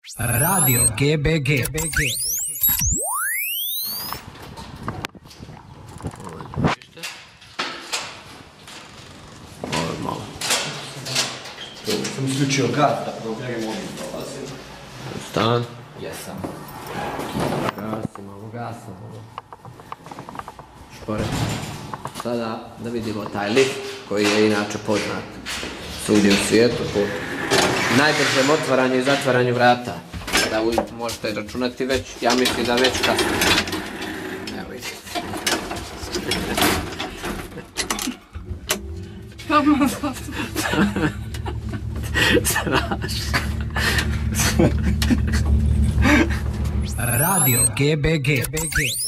Radio GBG. Sam isključio gaz da provjerim ovdje dolazim. Stan? Jesam. Gasimo. Špore. Sada da vidimo taj lift koji je inače poznat svugdje u svijetu po najbržem otvaranju i zatvaranju vrata. Da možete računati već, ja mislim da već kasno. Evo vidite. Kako zastup? Strašno. Radio GBG.